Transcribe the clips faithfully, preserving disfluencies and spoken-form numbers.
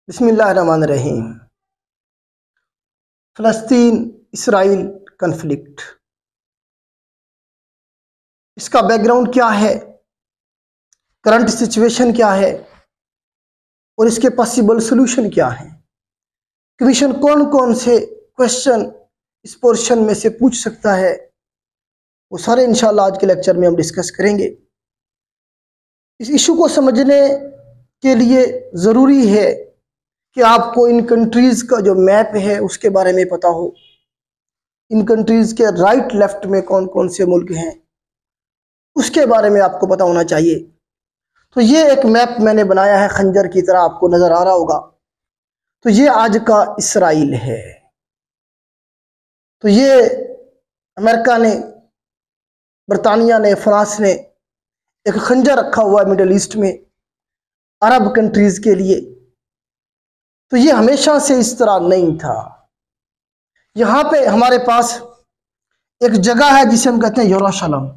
बिस्मिल्लाहिर्रहमानिर्रहीम। फ़लस्तीन Israel conflict, इसका बैकग्राउंड क्या है, करंट सिचुएशन क्या है और इसके पॉसिबल सॉल्यूशन क्या है। कमीशन कौन कौन से क्वेश्चन इस पोर्शन में से पूछ सकता है, वो सारे इंशाल्लाह आज के लेक्चर में हम डिस्कस करेंगे। इस इशू को समझने के लिए ज़रूरी है कि आपको इन कंट्रीज़ का जो मैप है उसके बारे में पता हो, इन कंट्रीज़ के राइट लेफ्ट में कौन कौन से मुल्क हैं उसके बारे में आपको पता होना चाहिए। तो ये एक मैप मैंने बनाया है, खंजर की तरह आपको नज़र आ रहा होगा। तो ये आज का इसराइल है। तो ये अमेरिका ने, बरतानिया ने, फ्रांस ने एक खंजर रखा हुआ है मिडल ईस्ट में अरब कंट्रीज़ के लिए। तो ये हमेशा से इस तरह नहीं था। यहाँ पे हमारे पास एक जगह है जिसे हम कहते हैं यरूशलेम।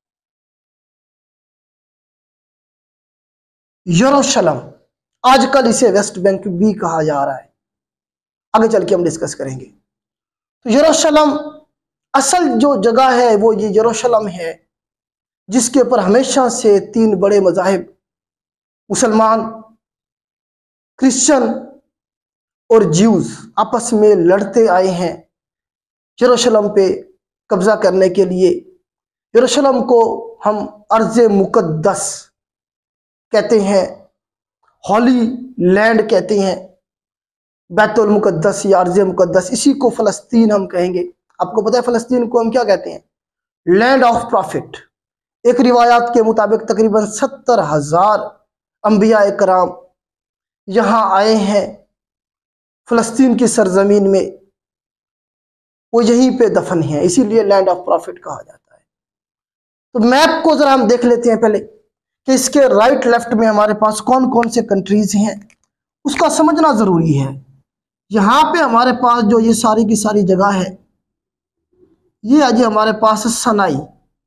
यरूशलेम आजकल इसे वेस्ट बैंक भी कहा जा रहा है, आगे चल के हम डिस्कस करेंगे। तो यरूशलेम असल जो जगह है वो ये यरूशलेम है, जिसके ऊपर हमेशा से तीन बड़े मज़ाहिब, मुसलमान, क्रिश्चियन और ज्यूज आपस में लड़ते आए हैं यरूशलेम पे कब्जा करने के लिए। यरूशलेम को हम अर्ज़ मुक़द्दस कहते हैं, हॉली लैंड कहते हैं, बैतुल मुक़द्दस या अर्ज़ मुक़द्दस। इसी को फ़लस्तीन हम कहेंगे। आपको पता है फ़लस्तीन को हम क्या कहते हैं? Land of prophet. एक रिवायात के मुताबिक तकरीबन सत्तर हजार अंबिया कराम यहाँ आए हैं फ़लस्तीन की सरजमीन में, वो यहीं पे दफन है, इसीलिए लैंड ऑफ प्रॉफिट कहा जाता है। तो मैप को जरा हम देख लेते हैं पहले कि इसके राइट लेफ्ट में हमारे पास कौन कौन से कंट्रीज हैं, उसका समझना जरूरी है। यहाँ पे हमारे पास जो ये सारी की सारी जगह है, ये है जी हमारे पास सनाई,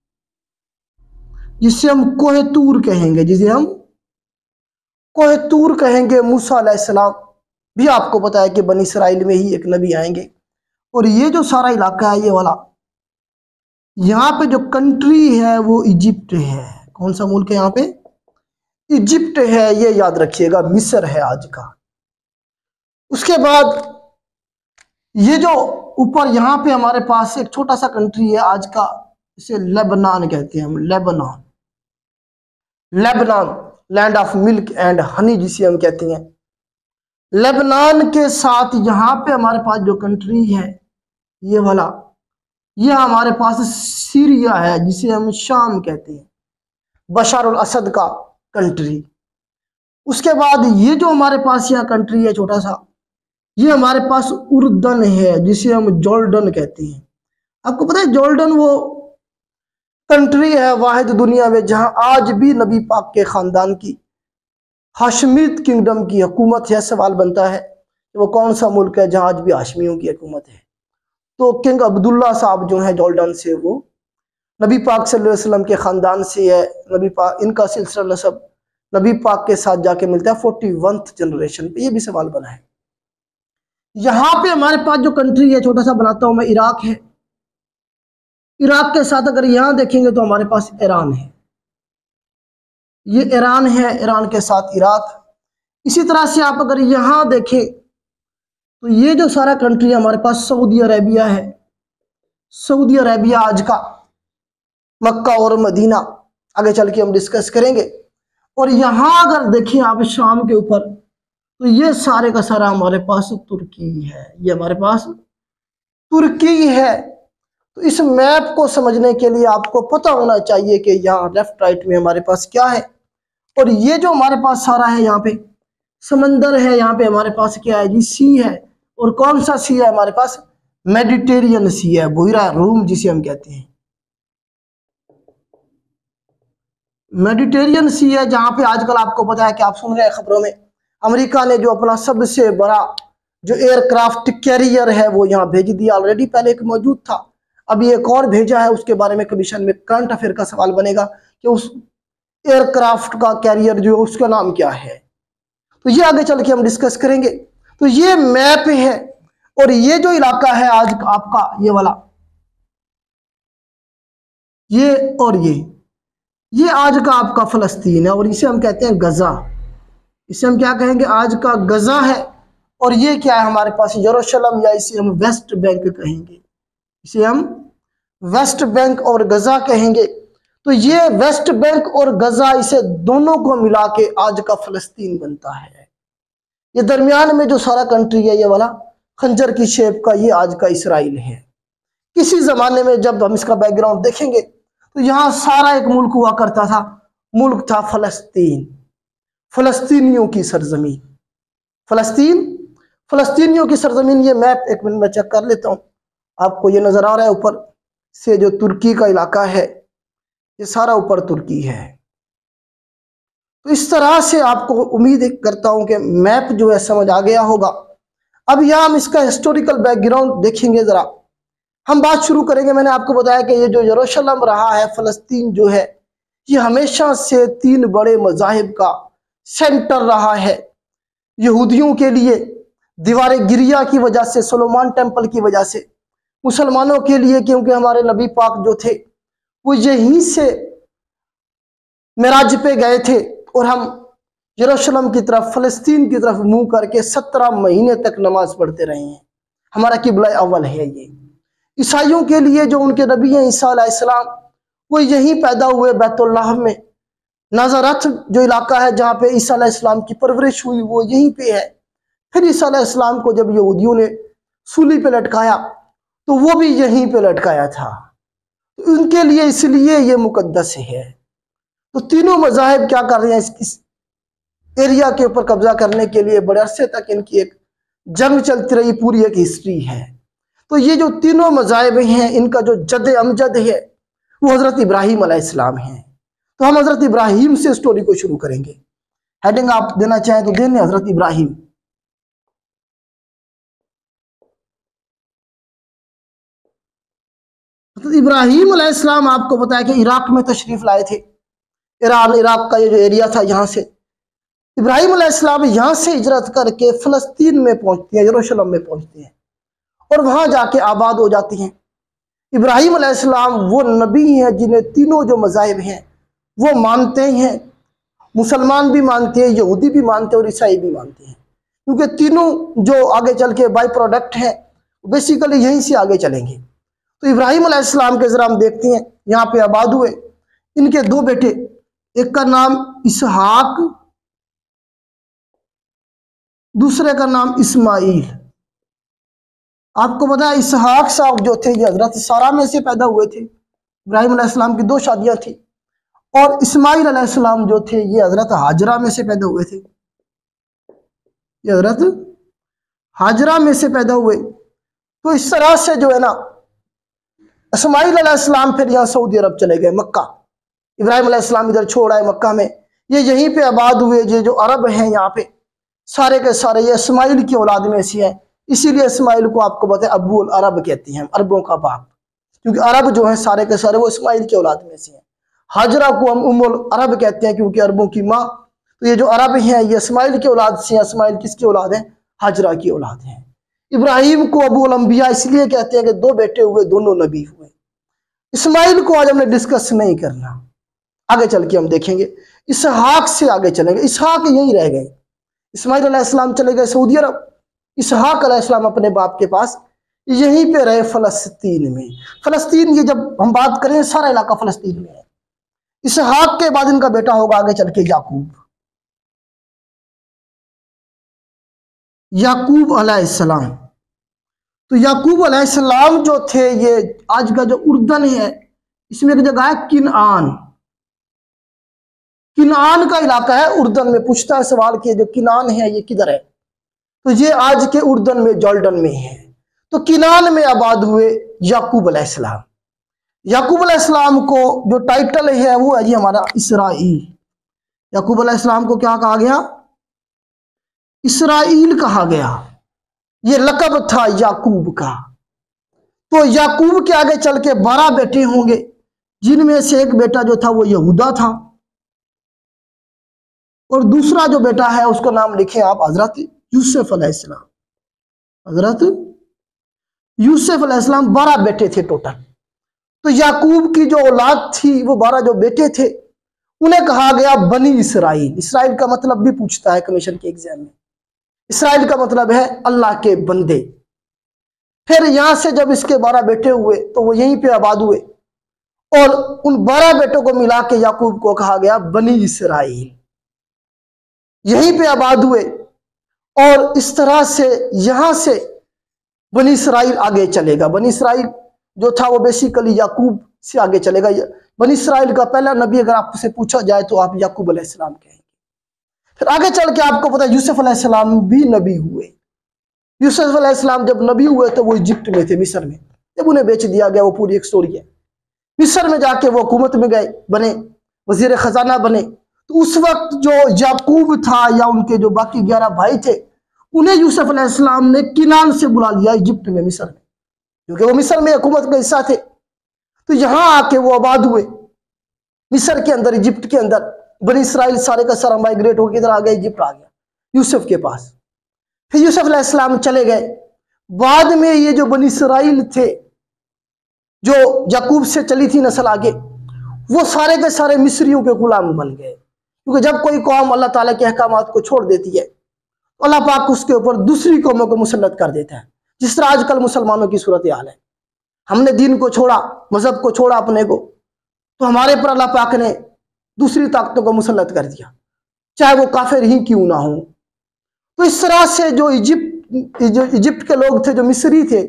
जिसे हम कोहतूर कहेंगे, जिसे हम कोहतूर कहेंगे। मूसा अलैहिस्सलाम भी आपको पता है कि बनी इसराइल में ही एक नबी आएंगे। और ये जो सारा इलाका है, ये वाला, यहाँ पे जो कंट्री है वो इजिप्ट है। कौन सा मुल्क है यहाँ पे? इजिप्ट है, ये याद रखिएगा। मिस्र है आज का। उसके बाद ये जो ऊपर यहाँ पे हमारे पास एक छोटा सा कंट्री है आज का, इसे लेबनान कहते हैं हम। Lebanon, Lebanon land of milk and honey जिसे हम कहते हैं। लेबनान के साथ यहाँ पे हमारे पास जो कंट्री है ये वाला, ये हमारे पास सीरिया है जिसे हम शाम कहते हैं, बशर अल असद का कंट्री। उसके बाद ये जो हमारे पास यहाँ कंट्री है छोटा सा, ये हमारे पास उर्दन है जिसे हम जॉर्डन कहते हैं। आपको पता है जॉर्डन वो कंट्री है वाहिद दुनिया में जहाँ आज भी नबी पाक के ख़ानदान की, हाशमीद किंगडम की हुकूमत है। सवाल बनता है कि वो कौन सा मुल्क है जहाँ आज भी हाशमियों की हुकूमत है? तो किंग अब्दुल्ला साहब जो हैं जॉर्डन से, वो नबी पाक सल्लल्लाहु अलैहि वसल्लम के ख़ानदान से है। नबी पाक, इनका सिलसिला नसब नबी पाक के साथ जाके मिलता है फोर्टी वंथ जनरेशन पे। ये भी सवाल बना है। यहाँ पे हमारे पास जो कंट्री है, छोटा सा बनाता हूँ मैं, इराक है। इराक के साथ अगर यहाँ देखेंगे तो हमारे पास ईरान है। ये ईरान है, ईरान के साथ इराक। इसी तरह से आप अगर यहाँ देखें तो ये जो सारा कंट्री हमारे पास सऊदी अरेबिया है। सऊदी अरेबिया आज का मक्का और मदीना, आगे चल के हम डिस्कस करेंगे। और यहाँ अगर देखें आप शाम के ऊपर, तो ये सारे का सारा हमारे पास तुर्की है। ये हमारे पास तुर्की है। तो इस मैप को समझने के लिए आपको पता होना चाहिए कि यहाँ लेफ्ट राइट में हमारे पास क्या है। और ये जो हमारे पास सारा है, यहाँ पे समंदर है, यहाँ पे हमारे पास क्या है जी? सी है। और कौन सा सी है हमारे पास? मेडिटेरियन सी है, बुहिरा रूम जिसे हम कहते हैं। मेडिटेरियन सी है, जहाँ पे आजकल आपको पता है कि आप सुन रहे हैं खबरों में, अमेरिका ने जो अपना सबसे बड़ा जो एयरक्राफ्ट कैरियर है वो यहाँ भेज दिया। ऑलरेडी पहले एक मौजूद था, अभी एक और भेजा है। उसके बारे में कमीशन में करंट अफेयर का सवाल बनेगा कि उस एयरक्राफ्ट का कैरियर जो है उसका नाम क्या है। तो ये आगे चल के हम डिस्कस करेंगे। तो ये मैप है और ये जो इलाका है आज आपका ये वाला, ये और ये ये आज का आपका फलस्तीन है और इसे हम कहते हैं गजा। इसे हम क्या कहेंगे? आज का गजा है। और ये क्या है हमारे पास? यरूशलेम, या इसे हम वेस्ट बैंक कहेंगे। इसे हम वेस्ट बैंक और गजा कहेंगे। तो ये वेस्ट बैंक और गजा, इसे दोनों को मिला के आज का फलस्तीन बनता है। ये दरमियान में जो सारा कंट्री है ये वाला खंजर की शेप का, ये आज का इसराइल है। किसी जमाने में जब हम इसका बैकग्राउंड देखेंगे तो यहाँ सारा एक मुल्क हुआ करता था, मुल्क था फलस्तीन, फलस्तीनियों की सरजमीन। फलस्तीन फलस्तीनियों की सरजमीन। ये मैप एक मिनट में चेक कर लेता हूँ, आपको ये नजर आ रहा है ऊपर से जो तुर्की का इलाका है, ये सारा ऊपर तुर्की है। तो इस तरह से आपको उम्मीद करता हूं कि मैप जो है समझ आ गया होगा। अब यहां हम इसका हिस्टोरिकल बैकग्राउंड देखेंगे जरा। हम बात शुरू करेंगे। मैंने आपको बताया कि ये जो यरूशलेम रहा है, फलस्तीन जो है, ये हमेशा से तीन बड़े मजाहिब का सेंटर रहा है। यहूदियों के लिए दीवार गिरिया की वजह से, सोलोमन टेम्पल की वजह से, मुसलमानों के लिए क्योंकि हमारे नबी पाक जो थे वो यहीं से मेराज पे गए थे और हम यरूशलेम की तरफ, फलस्तीन की तरफ मुंह करके सत्रह महीने तक नमाज पढ़ते रहे हैं। हमारा किबला अव्वल है ये। ईसाइयों के लिए जो उनके नबी हैं ईसा अलैहिस्सलाम, वो यहीं पैदा हुए बैतुल्लाह में। नाज़रत जो इलाका है जहाँ पे ईसा अलैहिस्सलाम की परवरिश हुई, वो यहीं पे है। फिर ईसा अलैहिस्सलाम को जब यहूदियों ने सूली पे लटकाया तो वो भी यहीं पे लटकाया था। तो उनके लिए इसलिए ये मुकद्दस है। तो तीनों मज़ाहिब क्या कर रहे हैं? इस, इस एरिया के ऊपर कब्जा करने के लिए बड़े अरसे तक इनकी एक जंग चलती रही, पूरी एक हिस्ट्री है। तो ये जो तीनों मज़ाहिब हैं, इनका जो जद अमजद है वो हज़रत इब्राहीम अलैहिस्सलाम है। तो हम हज़रत इब्राहीम से स्टोरी को शुरू करेंगे। हेडिंग आप देना चाहें तो देने, हज़रत इब्राहीम। हज़रत इब्राहीम अलैहिस्सलाम आपको बताया कि इराक में तशरीफ लाए थे। ईरान, इराक का ये जो एरिया था, यहाँ से इब्राहीम अलैहिस्सलाम यहाँ से हिजरत करके फलस्तीन में पहुंचते हैं, यरूशलेम में पहुंचते हैं और वहां जाके आबाद हो जाती हैं। इब्राहीम अलैहिस्सलाम वो नबी हैं जिन्हें तीनों जो मज़ाहिब हैं वो मानते हैं। मुसलमान भी मानते हैं, यहूदी भी मानते हैं और ईसाई भी मानते हैं, क्योंकि तीनों जो आगे चल के बाई प्रोडक्ट हैं बेसिकली यहीं से आगे चलेंगे। तो इब्राहीम अलैहिस्सलाम के जरा हम देखते हैं, यहाँ पे आबाद हुए। इनके दो बेटे, एक का नाम इसहाक, दूसरे का नाम इस्माइल। आपको पता है इसहाक साहब जो थे ये हजरत सारा में से पैदा हुए थे। इब्राहीम अलैहिस्सलाम की दो शादियां थी। और इस्माइल अलैहिस्सलाम जो थे ये हजरत हाजरा में से पैदा हुए थे। ये हजरत हाजरा में से पैदा हुए। तो इस तरह से जो है ना, इस्माइल अलैहिस्सलाम फिर यहाँ सऊदी अरब चले गए, मक्का। इब्राहीम अलैहिस्सलाम इधर छोड़ आए मक्का में, ये यहीं पे आबाद हुए। ये जो अरब हैं यहाँ पे सारे के सारे ये इस्माइल की औलाद में से हैं, इसीलिए इस्माइल को आपको बताए अबू अरब कहते हैं, अरबों का बाप, क्योंकि अरब जो है सारे के सारे वो इस्माइल की औलाद में से हैं। हाजरा को हम उम्मुल अरब कहते हैं क्योंकि अरबों की माँ। तो ये जो अरब हैं ये इस्माइल की औलाद से हैं। इस्माइल किसकी औलाद है? हाजरा की औलाद है। इब्राहीम को अबूल अंबिया इसलिए कहते हैं कि दो बेटे हुए, दोनों नबी हुए। इस्माइल को आज हमने डिस्कस नहीं करना, आगे चल के हम देखेंगे। इसहाक से आगे चलेंगे। इसहाक यहीं रह गए। इस्माइल अलैहिस्सलाम चले गए सऊदी अरब, इसहाक अलैहिस्सलाम अपने बाप के पास यहीं पे रहे फलस्तीन में। फलस्तीन ये जब हम बात करें सारा इलाका फलस्तीन में है। इसहाक के बाद इनका बेटा होगा आगे चल के याकूब। याकूब अलैहिस्सलाम। तो याकूब अलैहिस्सलाम जो थे ये आज का जो उर्दन है इसमें एक जगह है किनान। किनान का इलाका है उर्दन में। पूछता है सवाल कि जो किनान है ये किधर है? तो ये आज के उर्दन में, जॉर्डन में है। तो किनान में आबाद हुए याकूब अलैहिस्सलाम। याकूब अलैहिस्सलाम को जो टाइटल है वो है जी हमारा इसराइल। याकूब अलैहिस्सलाम को क्या कहा गया? इसराइल कहा गया। ये लकब था याकूब का। तो याकूब के आगे चल के बारह बेटे होंगे, जिनमें से एक बेटा जो था वो यहूदा था। और दूसरा जो बेटा है उसका नाम लिखे आप हजरत यूसुफ अलैहिस्सलाम। हजरत यूसुफ अलैहिस्सलाम बारह बेटे थे टोटल। तो याकूब की जो औलाद थी वो बारह जो बेटे थे उन्हें कहा गया बनी इसराइल। इसराइल का मतलब भी पूछता है कमीशन के एग्जाम में। इसराइल का मतलब है अल्लाह के बंदे। फिर यहां से जब इसके बारह बेटे हुए तो वो यहीं पे आबाद हुए और उन बारह बेटों को मिला के याकूब को कहा गया बनी इसराइल, यहीं पे आबाद हुए। और इस तरह से यहां से बनी इसराइल आगे चलेगा। बनी इसराइल जो था वो बेसिकली याकूब से आगे चलेगा। बनी इसराइल का पहला नबी अगर आपसे पूछा जाए तो आप याकूब अलैहिस्सलाम कहेंगे। फिर आगे चल के आपको पता है यूसुफ अलैहिस्सलाम भी नबी हुए। यूसुफ अलैहिस्सलाम जब नबी हुए तो वो इजिप्ट में थे, मिस्र में। जब उन्हें बेच दिया गया, वो पूरी एक स्टोरी है। मिस्र में जाके वो हुकूमत में गए, बने वजीर खजाना बने। तो उस वक्त जो याकूब था या उनके जो बाकी ग्यारह भाई थे उन्हें यूसुफ अलैहिस्सलाम ने किनान से बुला लिया इजिप्ट में, मिस्र में, क्योंकि वो मिस्र में हुकूमत का हिस्सा थे। तो यहां आके वो आबाद हुए मिस्र के अंदर, इजिप्ट के अंदर। बनी इसराइल सारे का सारा माइग्रेट होकर इधर आ गया, इजिप्ट आ गया यूसुफ के पास। फिर यूसुफ अलैहिस्सलाम चले गए। बाद में ये जो बनी इसराइल थे जो याकूब से चली थी नस्ल आगे, वो सारे के सारे मिस्रियों के गुलाम बन गए। क्योंकि जब कोई कौम अल्लाह ताला के अहकामात को छोड़ देती है तो अल्लाह पाक उसके ऊपर दूसरी कौमों को मुसल्लत कर देता है। जिस तरह आजकल मुसलमानों की सूरत हाल है। हमने दीन को छोड़ा, मजहब को छोड़ा अपने को, तो हमारे पर अल्लाह पाक ने दूसरी ताकतों को मुसल्लत कर दिया, चाहे वो काफिर ही क्यों ना हो। तो इस तरह से जो इजिप्ट जो इजिप्ट के लोग थे, जो मिस्री थे,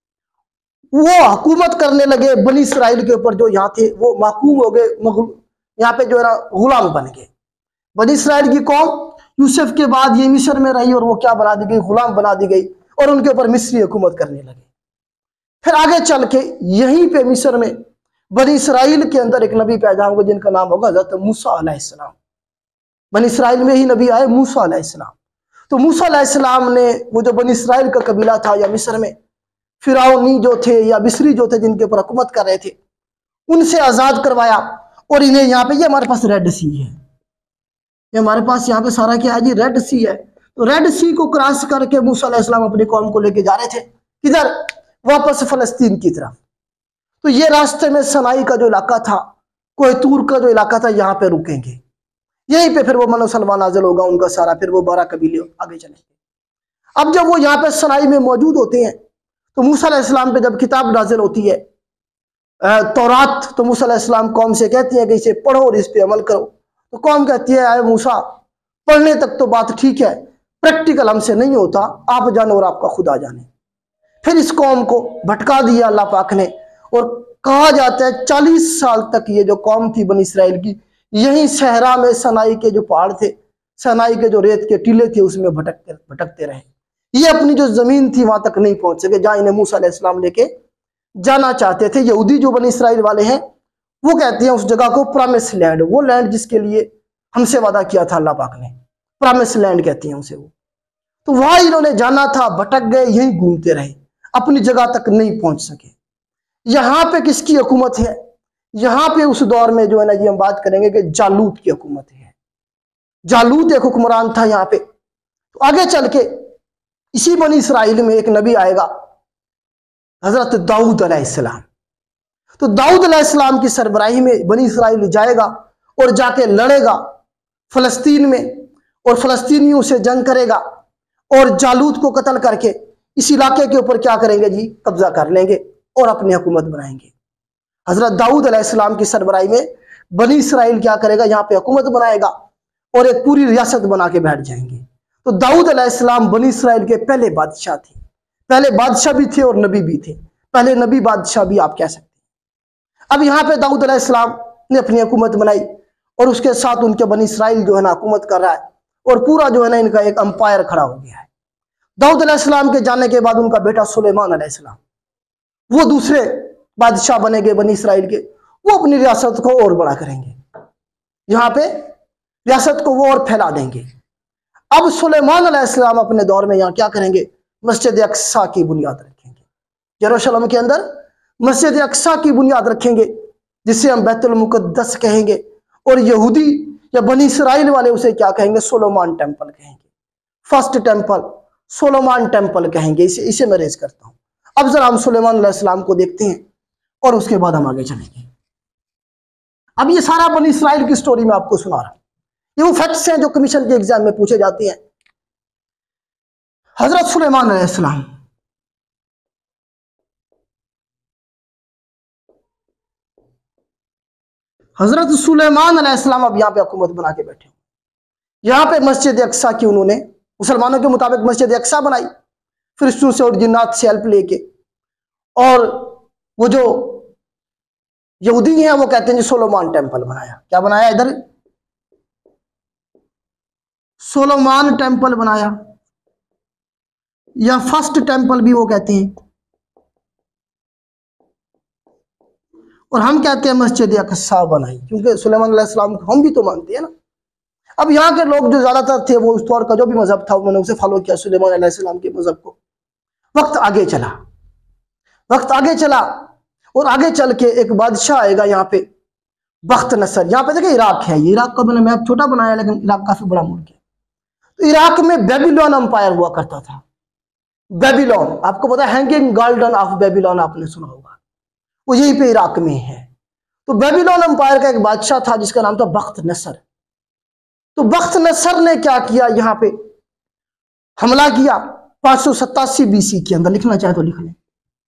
वो हुकूमत करने लगे बनी इसराइल के ऊपर। जो यहाँ थे वो महकूम हो गए, यहाँ पे जो है ना गुलाम बन गए। बनी इसराइल की कौम यूसुफ के बाद ये मिस्र में रही और वो क्या बना दी गई, गुलाम बना दी गई और उनके ऊपर मिस्री हुकूमत करने लगे। फिर आगे चल के यहीं पे मिस्र में बनी इसराइल के अंदर एक नबी पैदा होंगे जिनका नाम होगा हज़रत मूसा अलैहिस्सलाम। बनी इसराइल में ही नबी आए मूसा अलैहिस्सलाम। तो मूसा अलैहिस्सलाम ने वो जो बनी इसराइल का कबीला था या मिस्र में फिरौनी जो थे या मिस्री जो थे जिनके ऊपर हुकूमत कर रहे थे, उनसे आजाद करवाया। और इन्हें यहाँ पे ये हमारे पास रेड सी है, ये हमारे पास यहाँ पे सारा क्या है जी, रेड सी है। तो रेड सी को क्रॉस करके मूसा अलैहिस्सलाम अपनी कौम को लेके जा रहे थे किधर, वापस फलस्तीन की तरफ। तो ये रास्ते में सनाई का जो इलाका था, कोहतूर का जो इलाका था, यहाँ पे रुकेंगे। यहीं पे फिर वो मनो सलमान नाजिल होगा उनका सारा, फिर वो बारह कबीले आगे चलेंगे। अब जब वो यहाँ पे सनाई में मौजूद होते हैं तो मूसा अलैहिस्सलाम पे जब किताब नाजिल होती है तौरात, तो मूसा अलैहिस्सलाम कौम से कहती है कि इसे पढ़ो और इस पे अमल करो। तो कौम कहती है आए मूसा, पढ़ने तक तो बात ठीक है, प्रैक्टिकल हमसे नहीं होता, आप जानो और आपका खुदा जाने। फिर इस कौम को भटका दिया अल्लाह पाक ने। और कहा जाता है चालीस साल तक ये जो कौम थी बनी इसराइल की, यही सहरा में सनाई के जो पहाड़ थे, सनाई के जो रेत के टीले थे, उसमें भटकते भटकते रहे। ये अपनी जो जमीन थी वहां तक नहीं पहुंच सके जहां इन्हें मूसा अलैहिस्सलाम लेके जाना चाहते थे। यहूदी जो बनी इसराइल वाले हैं वो कहते हैं उस जगह को प्रॉमिस लैंड, वो लैंड जिसके लिए हमसे वादा किया था अल्लाह पाक ने, प्रॉमिस लैंड कहते हैं उसे वो। तो वहां इन्होंने जाना था, भटक गए, यहीं घूमते रहे, अपनी जगह तक नहीं पहुंच सके। यहाँ पे किसकी हुकूमत है, यहाँ पे उस दौर में जो है ना जी हम बात करेंगे कि जालूत की हुकूमत है। जालूत एक हुक्मरान था यहाँ पे। तो आगे चल के इसी बनी इसराइल में एक नबी आएगा हजरत दाऊद अलैहिस्सलाम। तो दाऊद अलैहिस्सलाम की सरबराही में बनी इसराइल जाएगा और जाके लड़ेगा फलस्तीन में, और फलस्तीनियों से जंग करेगा और जालूत को कत्ल करके इस इलाके के ऊपर क्या करेंगे जी, कब्जा कर लेंगे और अपनी हुकूमत बनाएंगे। हजरत दाऊद अलैहिस्सलाम की सरबराही में बनी इसराइल क्या करेगा, यहाँ पे हुकूमत बनाएगा और एक पूरी रियासत बना के बैठ जाएंगे। तो दाऊद अलैहिस्सलाम बनी इसराइल के पहले बादशाह थे, पहले बादशाह भी थे और नबी भी थे, पहले नबी बादशाह भी आप कह सकते हैं। अब यहाँ पे दाऊद अलैहिस्सलाम ने अपनी हुकूमत बनाई और उसके साथ उनके बनी इसराइल जो है ना हुकूमत कर रहा है और पूरा जो है ना इनका एक अंपायर खड़ा हो गया है। दाऊद अलैहिस्सलाम के जाने के बाद उनका बेटा सुलेमान अलैहिस्सलाम वो दूसरे बादशाह बनेंगे बनी इसराइल के, वो अपनी रियासत को और बड़ा करेंगे, यहाँ पे रियासत को वो और फैला देंगे। अब सुलेमान अलैहिस्सलाम अपने दौर में यहाँ क्या करेंगे, मस्जिद अक्सा की बुनियाद रखेंगे। यरूशलेम के अंदर मस्जिद अक्सा की बुनियाद रखेंगे जिसे हम बैतुल मुकद्दस कहेंगे, और यहूदी या बनी इसराइल वाले उसे क्या कहेंगे? सोलोमन टेम्पल कहेंगे। फर्स्ट टेम्पल सोलोमन टेम्पल कहेंगे। इसे इसे मैं रेज करता हूं। अब जरा हम सुलेमान अलैहिस्सलाम को देखते हैं और उसके बाद हम आगे चलेंगे। अब ये सारा बनी इसराइल की स्टोरी मैं आपको सुना रहा हूं। ये वो फैक्ट्स हैं जो कमीशन के एग्जाम में पूछे जाते हैं। हजरत सुलेमान अलैहिस्सलाम हजरत सुलेमान अलैहिस्सलाम अब यहाँ पे हुकूमत बना के बैठे। यहाँ पे मस्जिद अक्सा की उन्होंने मुसलमानों के मुताबिक मस्जिद अक्सा बनाई, फरिश्तों से और जिन्नात से हेल्प लेके। और वो जो यहूदी हैं वो कहते हैं जी सोलोमन टेम्पल बनाया। क्या बनाया? इधर सोलोमन टेम्पल बनाया, या फर्स्ट टेम्पल भी वो कहते हैं, और हम कहते हैं मस्जिद अक्सा बनाई, क्योंकि सुलेमान अलैहिस्सलाम को हम भी तो मानते हैं ना। अब यहाँ के लोग जो ज्यादातर थे वो उस दौर का जो भी मजहब था उन्होंने उसे फॉलो किया, सुलेमान अलैहिस्सलाम के मजहब को। वक्त आगे चला, वक्त आगे चला और आगे चल के एक बादशाह आएगा यहाँ पे, बख्त नसर। यहाँ पे देखिए इराक है, इराक का मैंने मैप छोटा बनाया लेकिन इराक काफी बड़ा मुल्क है। तो इराक में बेबीलोन अंपायर हुआ करता था। बेबीलोन आपको पता है, हैंगिंग गार्डन ऑफ बेबीलोन आपने सुना होगा, वो यहीं पे इराक में है। तो बेबीलोन अंपायर का एक बादशाह था जिसका नाम था बख्त नसर। तो बख्त नसर ने क्या किया? यहाँ पे हमला किया पांच सौ सत्तासी बीसी के अंदर। लिखना चाहे तो लिख लें।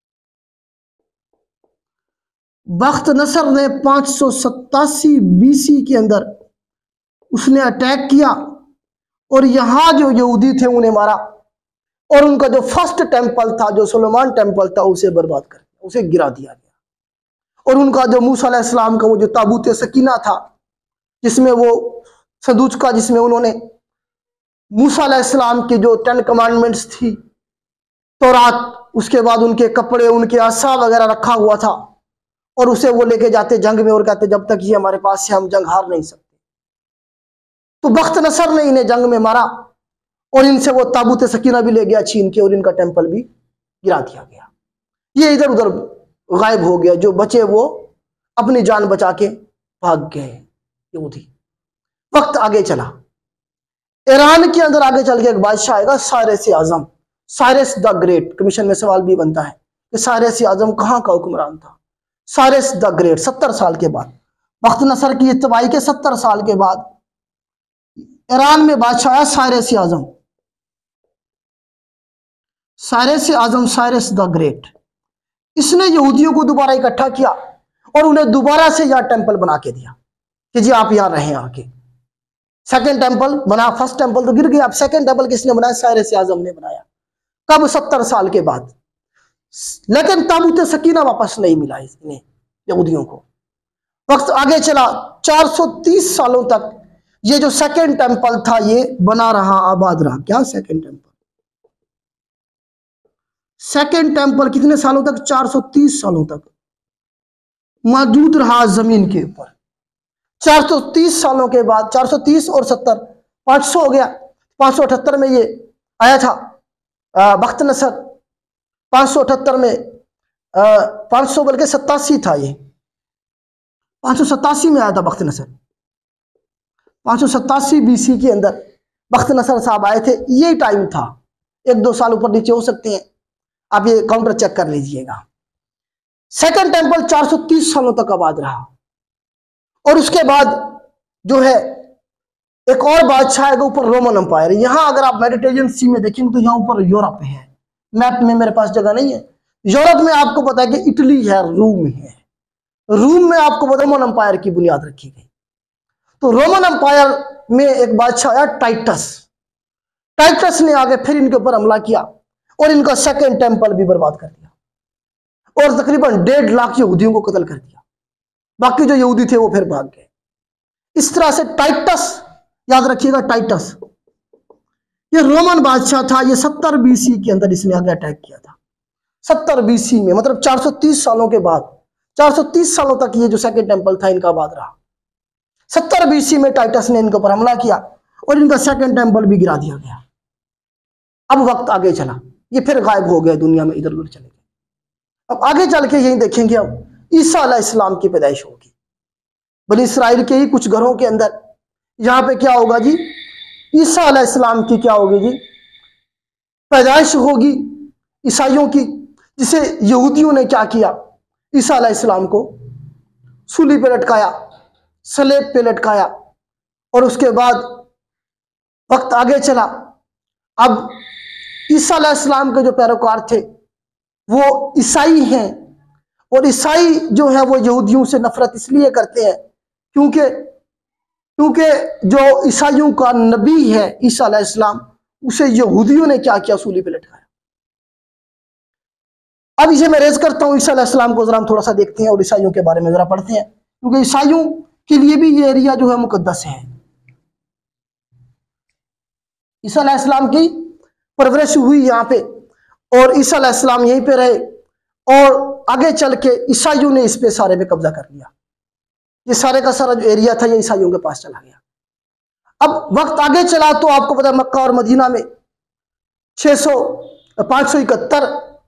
बख्त नसर ने पांच सौ सत्तासी बीसी के अंदर उसने अटैक किया और यहां जो यहूदी थे उन्हें मारा, और उनका जो फर्स्ट टेम्पल था, जो सोलोमन टेम्पल था, उसे बर्बाद कर दिया, उसे गिरा दिया गया। और उनका जो मूसा अलैहिस्सलाम का वो जो ताबूत सकीना था, जिसमें वो सदूज का, जिसमें उन्होंने मूसा अलैहिस्सलाम की जो टेन कमांडमेंट्स थी, तौरात, उसके बाद उनके कपड़े, उनके आसा वगैरह रखा हुआ था, और उसे वो लेके जाते जंग में और कहते जब तक ये हमारे पास है हम जंग हार नहीं सकते। तो बख्त नसर ने इन्हें जंग में मारा और इनसे वो ताबूत सकीना भी ले गया छीन के, और इनका टेम्पल भी गिरा दिया गया। ये इधर उधर गायब हो गया, जो बचे वो अपनी जान बचा के भाग गए यहूदी। वक्त आगे चला, ईरान के अंदर आगे चल के एक बादशाह आएगा, साइरस आजम, साइरस द ग्रेट। कमीशन में सवाल भी बनता है कि साइरस आजम कहाँ का हुक्मरान था? साइरस द ग्रेट सत्तर साल के बाद, बख्त नसर की इत्तबाई के सत्तर साल के बाद ईरान में बादशाह आया साइरस आजम। साइरस आजम, साइरस द ग्रेट, इसने यहूदियों को दोबारा इकट्ठा किया और उन्हें दोबारा से यहां टेम्पल बना के दिया कि जी आप यहां रहें आके। सेकंड टेम्पल बना, फर्स्ट टेम्पल तो गिर गया, अब सेकंड टेम्पल किसने बनाया? साइरस आजम ने बनाया। कब? सत्तर साल के बाद। लेकिन ताबूत सकीना वापस नहीं मिला इन्हें यहूदियों को। वक्त आगे चला, चार सौ तीस सालों तक ये जो सेकंड टेम्पल था ये बना रहा, आबाद रहा। क्या सेकंड टेम्पल? सेकंड टेम्पल कितने सालों तक? चार सौ तीस सालों तक मौजूद रहा जमीन के ऊपर। चार सौ तीस सालों के बाद, चार सौ तीस और सत्तर, पांच सौ हो गया। पांच सौ अठहत्तर में ये आया था बख्त नसर। पांच सौ अठहत्तर में पांच सौ बल्कि सत्तासी था, ये पांच सौ सत्तासी में आया था बख्त नसर। पांच सौ सत्तासी बीसी के अंदर बख्त नसर साहब आए थे। ये टाइम था, एक दो साल ऊपर नीचे हो सकते हैं, आप ये काउंटर चेक कर लीजिएगा। सेकंड टेम्पल चार सौ तीस सालों तक आबाद रहा, और उसके बाद जो है एक और बादशाह आएगा ऊपर, रोमन अंपायर। यहां अगर आप मेडिटेरियन सी में देखेंगे तो यहां ऊपर यूरोप है। मैप में मेरे पास जगह नहीं है। यूरोप में आपको पता है कि इटली है, रूम है। रूम में आपको पता है रोमन अंपायर की बुनियाद रखी गई। तो रोमन अंपायर में एक बादशाह आया टाइटस। टाइटस ने आगे फिर इनके ऊपर हमला किया और इनका सेकंड टेम्पल भी बर्बाद कर दिया, और तकरीबन डेढ़ लाख यहूदियों को कत्ल कर दिया। बाकी जो यहूदी थे वो फिर भाग गए। इस तरह से टाइटस, याद रखिएगा टाइटस, ये रोमन बादशाह था। ये सत्तर बीसी के अंदर इसने आगे अटैक किया था। सत्तर बीसी में मतलब चार सौ तीस सालों के बाद, चार सौ तीस सालों तक ये जो सेकंड टेम्पल था इनका आबाद रहा। सत्तर बीसी में टाइटस ने इनके ऊपर हमला किया और इनका सेकंड टेम्पल भी गिरा दिया गया। अब वक्त आगे चला, ये फिर गायब हो गया दुनिया में, इधर उधर चले गए। अब आगे चल के यही देखेंगे, अब ईसा अलैहिस्सलाम की पैदाइश होगी। बनी इसराइल के ही कुछ घरों के अंदर यहाँ पे क्या होगा जी, ईसा अलैहिस्सलाम की क्या होगी जी, पैदाइश होगी ईसाइयों की, जिसे यहूदियों ने क्या किया, ईसा अलैहिस्सलाम को सूली पे लटकाया, सलेब पे लटकाया। और उसके बाद वक्त आगे चला, अब ईसा अलैहिस्सलाम के जो पैरोकार थे वो ईसाई हैं, और ईसाई जो है वो यहूदियों से नफरत इसलिए करते हैं क्योंकि क्योंकि जो ईसाइयों का नबी है ईसा अलैहिस्सलाम, उसे यहूदियों ने क्या किया, सूली पे लटकाया। अब इसे मैं रेज करता हूं, ईसा अलैहिस्सलाम को जरा हम थोड़ा सा देखते हैं और ईसाइयों के बारे में जरा पढ़ते हैं, क्योंकि ईसाइयों के लिए भी ये एरिया जो है मुकद्दस है। ईसा अलैहिस्सलाम की परवरिश हुई यहाँ पे, और ईसा अलैहिस्सलाम यहीं पे रहे, और आगे चल के ईसाइयों ने इस पे सारे पे कब्जा कर लिया। ये सारे का सारा जो एरिया था ये ईसाइयों के पास चला गया। अब वक्त आगे चला तो आपको पता है मक्का और मदीना में छह सौ पाँच सौ इकहत्तर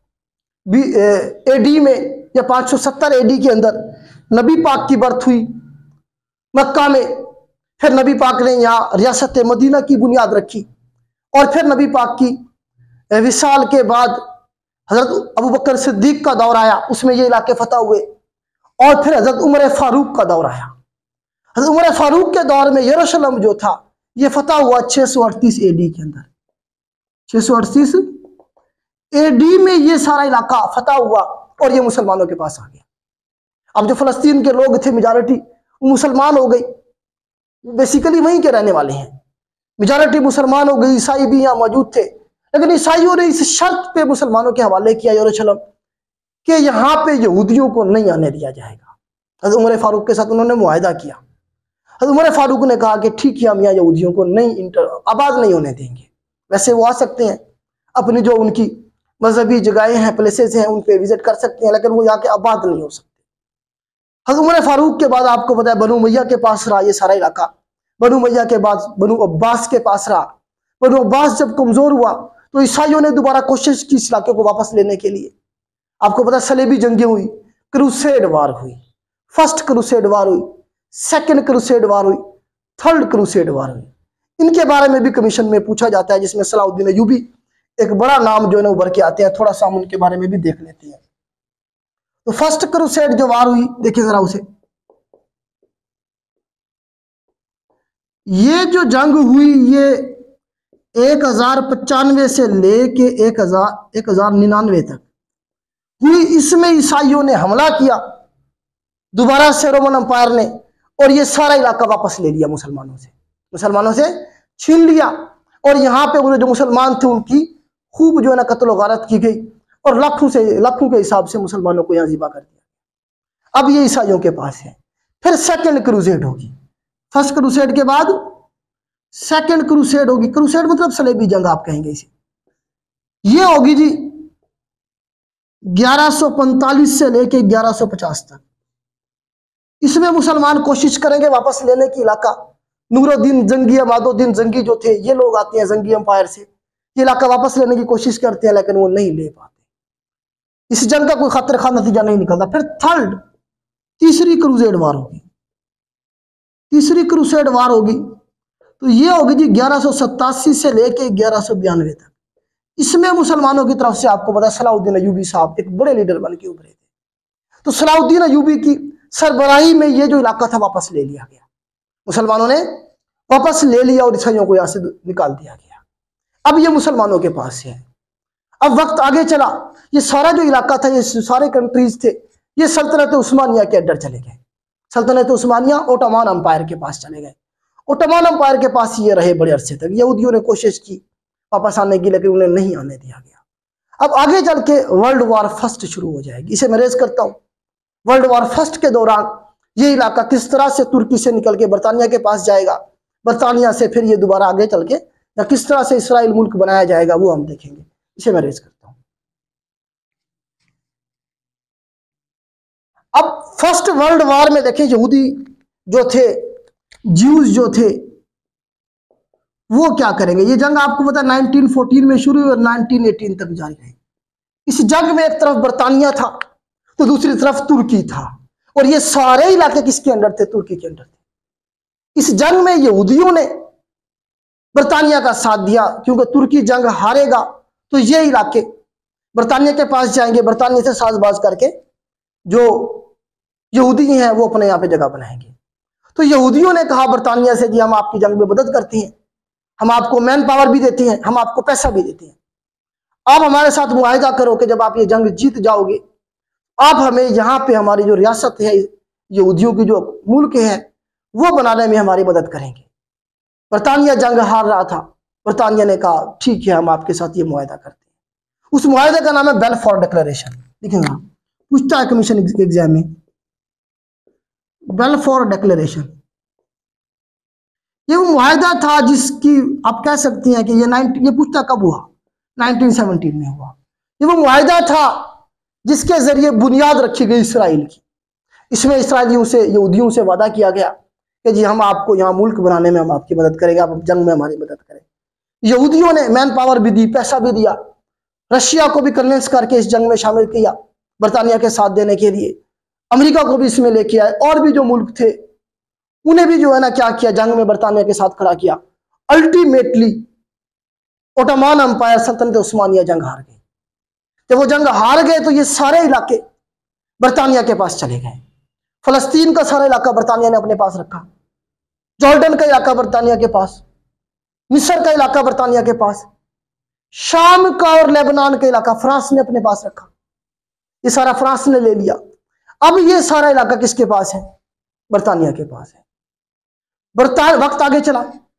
एडी में या पाँच सौ सत्तर एडी के अंदर नबी पाक की बर्थ हुई मक्का में। फिर नबी पाक ने यहाँ रियासत मदीना की बुनियाद रखी, और फिर नबी पाक की विसाल के बाद हजरत अबू बकर सिद्दीक का दौर आया, उसमें ये इलाके फतह हुए। और फिर हजरत उमर फारूक का दौर आया। हजरत उमर फारूक के दौर में यरूशलेम जो था ये फतह हुआ छह सौ अड़तीस एडी के अंदर। छह सौ अड़तीस एडी में ये सारा इलाका फतह हुआ और ये मुसलमानों के पास आ गया। अब जो फलस्तीन के लोग थे मेजॉरिटी वो मुसलमान हो गई, बेसिकली वहीं के रहने वाले हैं, मेजॉरिटी मुसलमान हो गई। ईसाई भी यहाँ मौजूद थे, लेकिन ईसाइयों ने इस शर्त पे मुसलमानों के हवाले किया यरूशलेम कि यहाँ पे यहूदियों को नहीं आने दिया जाएगा। हज़रत उमर फारूक के साथ उन्होंने मुआहदा किया। हज़रत उमर फारूक ने कहा कि ठीक है, हम यहाँ यहूदियों को नहीं इंटर आबाद नहीं होने देंगे। वैसे वो आ सकते हैं, अपनी जो उनकी मजहबी जगहें हैं, प्लेसेस हैं, उन पे विजिट कर सकते हैं, लेकिन वो यहाँ के आबाद नहीं हो सकते। हज़रत उमर फारूक के बाद आपको पता है बनु उमैया के पास रहा ये सारा इलाका। बनु उमैया के बाद बनु अब्बास के पास रहा। बनु अब्बास जब कमजोर हुआ तो ईसाइयों ने दोबारा कोशिश की इस इलाके को वापस लेने के लिए। आपको पता है सलेबी जंगें हुई, क्रूसेड वार हुई, फर्स्ट क्रूसेड वार हुई, सेकंड क्रूसेड वार हुई, थर्ड क्रूसेड वार हुई। इनके बारे में भी कमीशन में पूछा जाता है, जिसमें सलाउद्दीन अय्यूबी एक बड़ा नाम जो है ना उभर के आते हैं। थोड़ा सा हम उनके बारे में भी देख लेते हैं। तो फर्स्ट क्रूसेड जो वार हुई, देखिए जरा उसे, ये जो जंग हुई ये एक हजार पचानवे से लेके एक हजार एक हजार निन्यानवे तक हुई। इसमें ईसाइयों ने हमला किया दोबारा से रोमन अंपायर ने, और ये सारा इलाका वापस ले लिया मुसलमानों से, मुसलमानों से छीन लिया। और यहाँ पे उन्हें जो मुसलमान थे उनकी खूब जो है ना कत्ल गारत की गई, और लाखों से लाखों के हिसाब से मुसलमानों को यहाँ ज़िबा कर दिया। अब ये ईसाइयों के पास है। फिर सेकंड क्रूसेड होगी, फर्स्ट क्रूसेड के बाद सेकंड क्रूसेड होगी। क्रूसेड मतलब सलेबी जंग आप कहेंगे इसे। ये होगी जी ग्यारह सौ पैंतालीस से लेके ग्यारह सौ पचास तक। इसमें मुसलमान कोशिश करेंगे वापस लेने की इलाका। नूरुद्दीन जंगी, अमादुद्दीन जंगी जो थे ये लोग आते हैं जंगी अंपायर से, ये इलाका वापस लेने की कोशिश करते हैं, लेकिन वो नहीं ले पाते। इस जंग का कोई खतरे खा नतीजा नहीं निकलता। फिर थर्ड तीसरी क्रूसेड वार होगी। तीसरी क्रूसेड वार होगी तो ये होगी जी ग्यारह सौ सत्तासी से लेके ग्यारह सौ बयानवे तक। इसमें मुसलमानों की तरफ से आपको पता है सलाउद्दीन अय्यूबी साहब एक बड़े लीडर बन के उभरे थे। तो सलाउद्दीन अय्यूबी की सरबराही में ये जो इलाका था वापस ले लिया गया, मुसलमानों ने वापस ले लिया और ईसाइयों को यहाँ से निकाल दिया गया। अब ये मुसलमानों के पास है। अब वक्त आगे चला, ये सारा जो इलाका था, ये सारे कंट्रीज थे, ये सल्तनत उस्मानिया के अंडर चले गए। सल्तनत उस्मानिया ओटोमान अंपायर के पास चले गए। ओटोमान अंपायर के पास ये रहे बड़े अरसे तक। यहूदियों ने कोशिश की वापस आने की, लेकिन उन्हें नहीं आने दिया गया। अब आगे चल के वर्ल्ड वॉर फर्स्ट शुरू हो जाएगी। इसे मैं रेज करता हूँ। वर्ल्ड वॉर फर्स्ट के दौरान ये इलाका किस तरह से तुर्की से निकल के बरतानिया के पास जाएगा, बरतानिया से फिर ये दोबारा आगे चल के या किस तरह से इसराइल मुल्क बनाया जाएगा वो हम देखेंगे। इसे मैं रेज करता हूँ। अब फर्स्ट वर्ल्ड वॉर में देखें यहूदी जो थे, ज्यूज जो थे, वो क्या करेंगे। ये जंग आपको पता है नाइनटीन फोर्टीन में शुरू हुई और नाइनटीन एटीन तक जारी रही। इस जंग में एक तरफ बरतानिया था तो दूसरी तरफ तुर्की था, और ये सारे इलाके किसके अंडर थे? तुर्की के अंडर थे। इस जंग में यहूदियों ने बरतानिया का साथ दिया, क्योंकि तुर्की जंग हारेगा तो ये इलाके बरतानिया के पास जाएंगे, बरतानिया से साजबाज करके जो यहूदी हैं वो अपने यहाँ पे जगह बनाएंगे। तो यहूदियों ने कहा बरतानिया से कि हम आपकी जंग में मदद करते हैं, हम आपको मैन पावर भी देते हैं, हम आपको पैसा भी देते हैं, आप हमारे साथ मुआहिदा करो कि जब आप ये जंग जीत जाओगे आप हमें यहाँ पे हमारी जो रियासत है, यहूदियों की जो मुल्क है, वो बनाने में हमारी मदद करेंगे। बरतानिया जंग हार रहा था, बरतानिया ने कहा ठीक है हम आपके साथ ये मुआहिदा करते हैं। उस मुआहिदे का नाम है बेलफोर डिक्लेरेशन। देखेंगे पूछता है कमीशन एग्जाम में, बेलफोर डिक्लेरेशन ये वो मुआहिदा था जिसकी आप कह सकती हैं कि ये नाइनटीन ये पूछता कब हुआ? नाइनटीन सेवनटीन में हुआ। ये वो मुआहिदा था जिसके जरिए बुनियाद रखी गई इसराइल की। इसमें इसराइलियों से, यहूदियों से वादा किया गया कि जी हम आपको यहाँ मुल्क बनाने में हम आपकी मदद करेंगे, आप जंग में हमारी मदद करें। यहूदियों ने मैन पावर भी दी, पैसा भी दिया, रशिया को भी कन्विंस करके इस जंग में शामिल किया बरतानिया के साथ देने के लिए, अमेरिका को भी इसमें लेके आए, और भी जो मुल्क थे उन्हें भी जो है ना क्या किया, जंग में बरतानिया के साथ खड़ा किया। अल्टीमेटली ओटोमान अंपायर सल्तनत उस्मानिया जंग हार गई। जब वो जंग हार गए तो ये सारे इलाके बरतानिया के पास चले गए। फलस्तीन का सारा इलाका बरतानिया ने अपने पास रखा, जॉर्डन का इलाका बरतानिया के पास, मिस्र का इलाका बरतानिया के पास, शाम का और लेबनान का इलाका फ्रांस ने अपने पास रखा। ये सारा फ्रांस ने ले लिया। अब ये सारा इलाका किसके पास है? बरतानिया के पास है। बरतान वक्त आगे चला।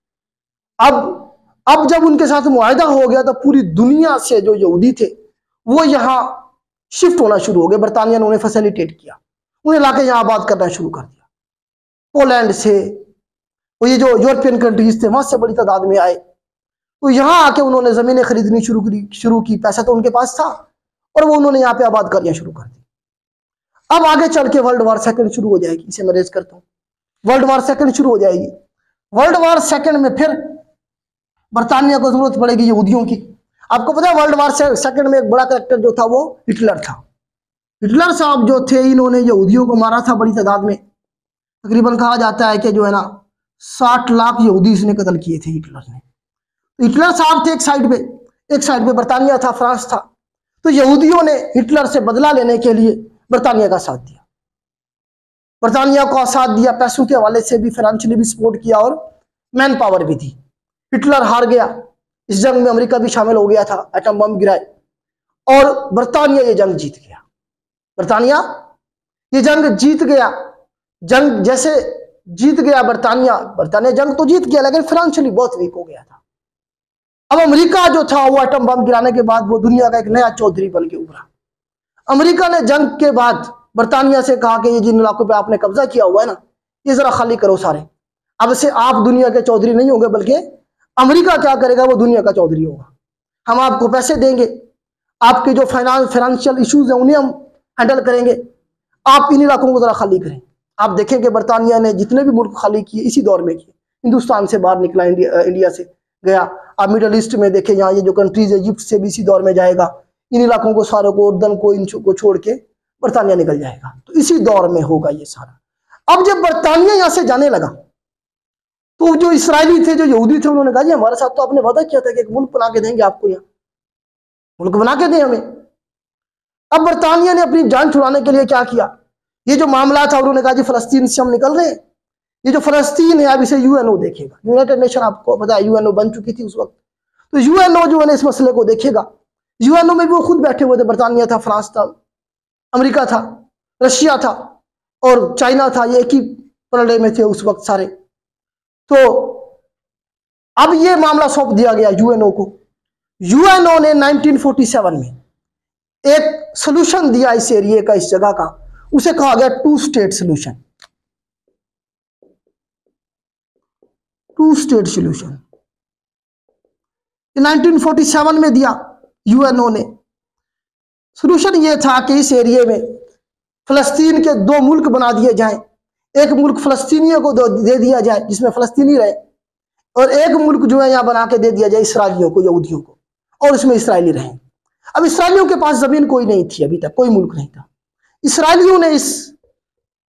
अब अब जब उनके साथ मुआहिदा हो गया तो पूरी दुनिया से जो यहूदी थे वो यहाँ शिफ्ट होना शुरू हो गए। बरतानिया ने उन्हें फैसिलिटेट किया, उन्हें लाके यहाँ आबाद करना शुरू कर दिया। पोलैंड से वो ये जो यूरोपियन कंट्रीज थे वहां से बड़ी तादाद में आए, तो यहाँ आके उन्होंने जमीनें खरीदनी शुरू की शुरू की पैसा तो उनके पास था और वो उन्होंने यहाँ पे आबाद करना शुरू कर दी। अब आगे चल के वर्ल्ड वार सेकंड शुरू हो जाएगी, इसे मैं रेज करता हूँ। वर्ल्ड वार सेकंड शुरू हो जाएगी। वर्ल्ड वार सेकंड में फिर बरतानिया को जरूरत पड़ेगी यहूदियों की। आपको पता है वर्ल्ड वार सेकंड में एक बड़ा कैरेक्टर जो था वो हिटलर था। हिटलर साहब जो थे इन्होंने यहूदियों को मारा था बड़ी तादाद में। तकरीबन कहा जाता है कि जो है ना साठ लाख यहूदी इसने कत्ल किए थे हिटलर ने। तो हिटलर साहब थे एक साइड पे, एक साइड पे बरतानिया था, फ्रांस था। तो यहूदियों ने हिटलर से बदला लेने के लिए बरतानिया का साथ दिया, बरतानिया को साथ दिया, पैसों के हवाले से भी, फाइनेंशियली भी सपोर्ट किया और मैन पावर भी दी। हिटलर हार गया, इस जंग में अमेरिका भी शामिल हो गया था, एटम बम गिराए और बरतानिया ये जंग जीत गया। बरतानिया ये जंग जीत गया। जंग जैसे जीत गया बरतानिया, बरतानिया जंग तो जीत गया लेकिन फाइनेंशियली बहुत वीक हो गया था। अब अमेरिका जो था वो एटम बम गिराने के बाद वो दुनिया का एक नया चौधरी बन के उभरा। अमेरिका ने जंग के बाद बरतानिया से कहा कि ये जिन इलाकों पे आपने कब्जा किया हुआ है ना ये जरा खाली करो सारे। अब से आप दुनिया के चौधरी नहीं होंगे बल्कि अमेरिका क्या करेगा, वो दुनिया का चौधरी होगा। हम आपको पैसे देंगे, आपके जो फाइनेंस फाइनेंशियल इश्यूज हैं उन्हें हम हैंडल करेंगे, आप इन इलाकों को जरा खाली करें। आप देखेंगे बरतानिया ने जितने भी मुल्क खाली किए इसी दौर में किए। हिंदुस्तान से बाहर निकला, इंडिया इंडिया से गया। आप मिडल ईस्ट में देखें, यहाँ ये जो कंट्रीज है इजिप्ट से भी इसी दौर में जाएगा। इन इलाकों को सारों को, उर्दन को, इन को छोड़ के बरतानिया निकल जाएगा। तो इसी दौर में होगा ये सारा। अब जब बरतानिया यहाँ से जाने लगा तो जो इसराइली थे, जो यहूदी थे, उन्होंने कहा जी हमारे साथ तो आपने वादा किया था कि एक मुल्क बना के देंगे आपको, यहाँ मुल्क बना के दें हमें। अब बरतानिया ने अपनी जान छुड़ाने के लिए क्या किया, ये जो मामला था उन्होंने कहा जी फलस्तीन से हम निकल रहे हैं, ये जो फलस्तीन है अब इसे यूएनओ देखेगा। यूनाइटेड नेशन आपको पता है यूएनओ बन चुकी थी उस वक्त, तो यूएनओ जो है ना इस मसले को देखेगा। यूएनओ में भी वो खुद बैठे हुए थे, बरतानिया था, फ्रांस था, अमेरिका था, रशिया था और चाइना था, ये एक ही पलड़े में थे उस वक्त सारे। तो अब ये मामला सौंप दिया गया यूएनओ को। यूएनओ ने नाइनटीन फोर्टी सेवन में एक सोल्यूशन दिया इस एरिया का, इस जगह का, उसे कहा गया two state solution. Two state solution nineteen forty seven में दिया यूएनओ ने। सोल्यूशन ये था कि इस एरिया में फलस्तीन के दो मुल्क बना दिए जाएं। एक मुल्क फलस्तीनियों को दे दिया जाए जिसमें फलस्तीनी रहे, और एक मुल्क जो है यहाँ बना के दे दिया जाए इसराइलियों को, यहूदियों को, और इसमें इसराइली रहे। अब इसराइलियों के पास जमीन कोई नहीं थी, अभी तक कोई मुल्क नहीं था। इसराइलियों ने इस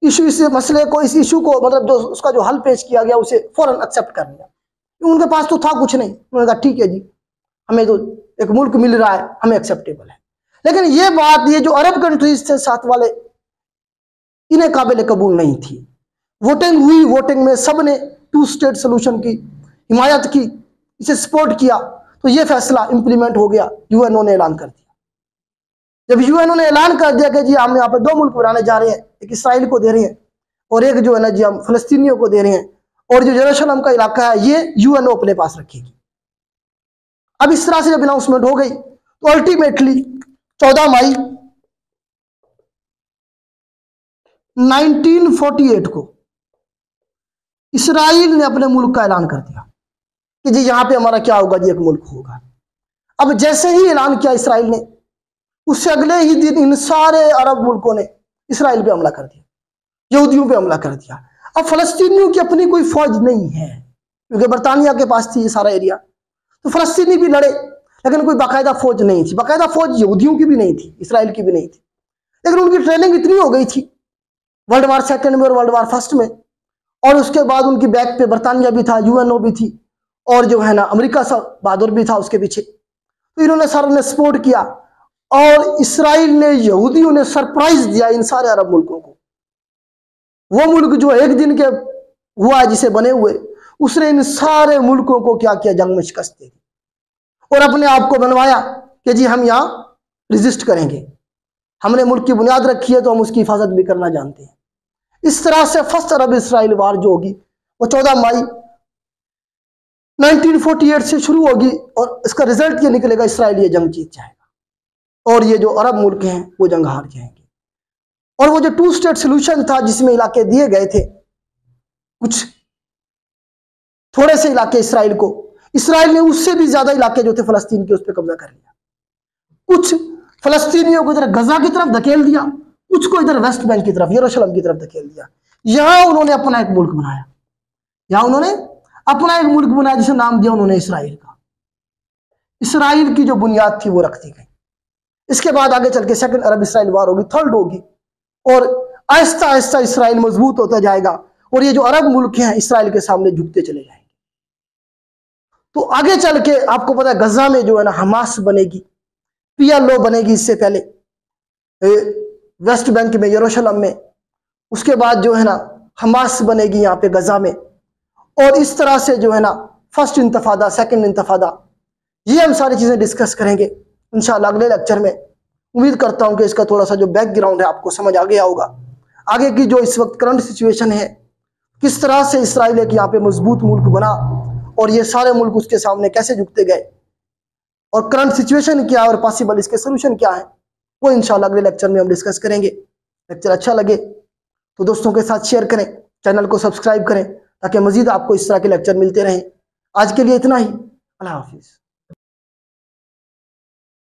इशू इस मसले को इस इशू को मतलब जो उसका जो हल पेश किया गया उसे फौरन एक्सेप्ट कर लिया। उनके पास तो था कुछ नहीं, उन्होंने कहा ठीक है जी, हमें तो एक मुल्क मिल रहा है, हमें एक्सेप्टेबल है। लेकिन ये बात ये जो अरब कंट्रीज थे साथ वाले, इन्हें काबिल कबूल नहीं थी। वोटिंग हुई, वोटिंग में सब ने टू स्टेट सोल्यूशन की हिमायत की, इसे सपोर्ट किया, तो ये फैसला इंप्लीमेंट हो गया। यूएनओ ने ऐलान कर दिया। जब यूएनओ ने ऐलान कर दिया कि जी हम यहाँ पे दो मुल्क बनाने जा रहे हैं, एक इसराइल को दे रहे हैं और एक जो है ना जी हम फलस्तीनियों को दे रहे हैं, और जो यरूशलेम का इलाका है ये यूएनओ अपने पास रखेगी। अब इस तरह से जब अनाउंसमेंट हो गई तो अल्टीमेटली चौदह मई नाइनटीन फोर्टी एट को इसराइल ने अपने मुल्क का ऐलान कर दिया कि जी यहां पे हमारा क्या होगा जी, एक मुल्क होगा। अब जैसे ही ऐलान किया इसराइल ने, उससे अगले ही दिन इन सारे अरब मुल्कों ने इसराइल पे हमला कर दिया, यहूदियों पे हमला कर दिया। अब फलस्तीनियों की अपनी कोई फौज नहीं है क्योंकि बरतानिया के पास थी ये सारा एरिया, तो फलस्तीनी भी लड़े लेकिन कोई बाकायदा फौज नहीं थी। बाकायदा फौज यहूदियों की भी नहीं थी, इसराइल की भी नहीं थी, लेकिन उनकी ट्रेनिंग इतनी हो गई थी वर्ल्ड वार सेकंड में और वर्ल्ड वार फर्स्ट में, और उसके बाद उनकी बैक पे बरतानिया भी था, यूएनओ भी थी, और जो है ना अमेरिका सा बहादुर भी था उसके पीछे। तो इन्होंने सारों ने सपोर्ट किया और इसराइल ने, यहूदियों ने सरप्राइज दिया इन सारे अरब मुल्कों को। वो मुल्क जो एक दिन के हुआ जिसे बने हुए, उसने इन सारे मुल्कों को क्या किया, जंग में शिकस्त दी और अपने आप को बनवाया कि जी हम यहाँ रेजिस्ट करेंगे, हमने मुल्क की बुनियाद रखी है तो हम उसकी हिफाजत भी करना जानते हैं। इस तरह से फर्स्ट अरब इसराइल वार जो होगी वो चौदह मई नाइनटीन फोर्टी एट से शुरू होगी और इसका रिजल्ट ये निकलेगा, इसराइल ये जंग जीत जाएगा और ये जो अरब मुल्क हैं वो जंग हार जाएंगे। और वो जो टू स्टेट सोल्यूशन था जिसमें इलाके दिए गए थे, कुछ थोड़े से इलाके इसराइल को, इसराइल ने उससे भी ज्यादा इलाके जो थे फलस्तीन के उस पर कब्जा कर लिया। कुछ फलस्तीनियों को इधर गजा की तरफ धकेल दिया, कुछ को इधर वेस्ट बैंक की तरफ, यरूशलेम की तरफ धकेल दिया। यहां उन्होंने अपना एक मुल्क बनाया, यहां उन्होंने अपना एक मुल्क बनाया जिसे नाम दिया उन्होंने इसराइल का। इसराइल की जो बुनियाद थी वो रख दी गई। इसके बाद आगे चल के सेकंड अरब इसराइल वार होगी, थर्ड होगी, और आहिस्ता आहिस्ता इसराइल मजबूत होता जाएगा और ये जो अरब मुल्क हैं इसराइल के सामने झुकते चले जाएंगे। तो आगे चल के आपको पता है गजा में जो है ना हमास बनेगी, पीएलओ बनेगी, इससे पहले वेस्ट बैंक में, यरूशलेम में, उसके बाद जो है ना हमास बनेगी यहाँ पे गजा में। और इस तरह से जो है ना फर्स्ट इंतफादा, सेकंड इंतफादा, ये हम सारी चीजें डिस्कस करेंगे इंशाल्लाह अगले लेक्चर में। उम्मीद करता हूं कि इसका थोड़ा सा जो बैकग्राउंड है आपको समझ आ गया होगा। आगे की जो इस वक्त करंट सिचुएशन है, किस तरह से इसराइल एक यहाँ पे मजबूत मुल्क बना और ये सारे मुल्क उसके सामने कैसे झुकते गए, और करंट सिचुएशन क्या है और पॉसिबल इसके सोल्यूशन क्या है, वो इंशाल्लाह अगले लेक्चर में हम डिस्कस करेंगे। लेक्चर अच्छा लगे तो दोस्तों के साथ शेयर करें, चैनल को सब्सक्राइब करें ताकि मजीद आपको इस तरह के लेक्चर मिलते रहें। आज के लिए इतना ही, अल्लाह हाफिज़।